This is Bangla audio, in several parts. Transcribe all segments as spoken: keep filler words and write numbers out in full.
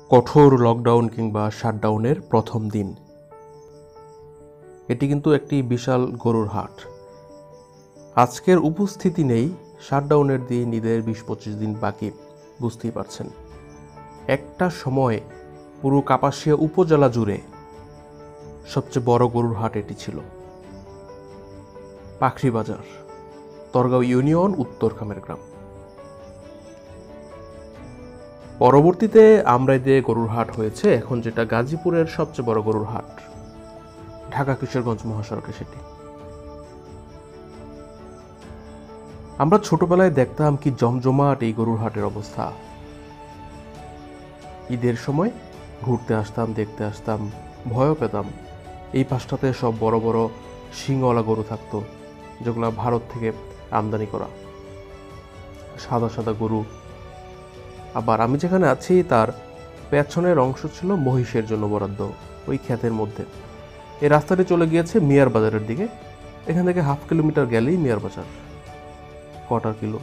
কঠোর লকডাউন কিংবা শাটডাউনের প্রথম দিন। এটি কিন্তু একটি বিশাল গরুর হাট। আজকের উপস্থিতি নেই, শাটডাউনের দিন, ঈদের বিশ পঁচিশ দিন বাকি, বুঝতেই পারছেন। একটা সময় পুরো কাপাসিয়া উপজেলা জুড়ে সবচেয়ে বড় গরুর হাট এটি ছিল। পাখরি বাজার, তরগাঁও ইউনিয়ন, উত্তর খামের গ্রাম। পরবর্তীতে আমরাইদে গরুর হাট হয়েছে, এখন যেটা গাজীপুরের সবচেয়ে বড় গরুর হাট, ঢাকা কিশোরগঞ্জ মহাসড়কে সেটি। আমরা ছোটবেলায় দেখতাম কি জমজমাট এই গরুর হাটের অবস্থা। ঈদের সময় ঘুরতে আসতাম, দেখতে আসতাম, ভয়ও পেতাম। এই পাশটাতে সব বড় বড় শিংওয়ালা গরু থাকতো, যেগুলো ভারত থেকে আমদানি করা, সাদা সাদা গরু। আবার আমি যেখানে আছি তার পেছনের অংশ ছিল মহিষের জন্য বরাদ্দ, ওই ক্ষেতের মধ্যে। এই রাস্তাটি চলে গিয়েছে মিয়ার বাজারের দিকে। এখান থেকে হাফ কিলোমিটার গেলেই মিয়ার বাজার, কটার কিলো।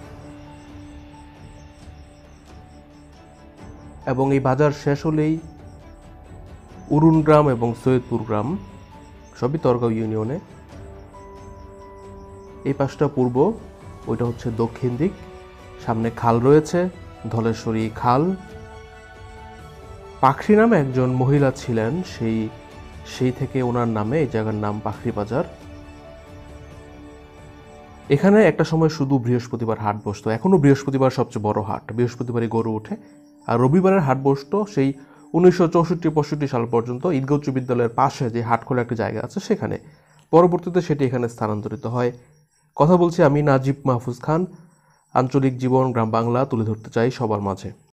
এবং এই বাজার শেষ হলেই উরুন গ্রাম এবং সৈয়দপুর গ্রাম, সবই তরগাঁও ইউনিয়নে। এই পাশটা পূর্ব, ওইটা হচ্ছে দক্ষিণ দিক। সামনে খাল রয়েছে, ধলেশ্বরী খাল। পাখরি নামে একজন মহিলা ছিলেন, সেই সেই থেকে ওনার নামে এই জায়গার নাম পাখরি বাজার। এখানে একটা সময় শুধু বৃহস্পতিবার হাট বসতো, এখনো বৃহস্পতিবার সবচেয়ে বড় হাট, বৃহস্পতিবারই গরু ওঠে। আর রবিবারের হাট বসতো সেই উনিশশো চৌষট্টি পঁয়ষট্টি সাল পর্যন্ত ঈদগাঁও উচ্চ বিদ্যালয়ের পাশে যে হাট খোলা একটা জায়গা আছে সেখানে। পরবর্তীতে সেটি এখানে স্থানান্তরিত হয়। কথা বলছি আমি নাজিব মাহফুজ খান। আঞ্চলিক জীবন, গ্রাম বাংলা তুলে ধরতে চাই সবার মাঝে।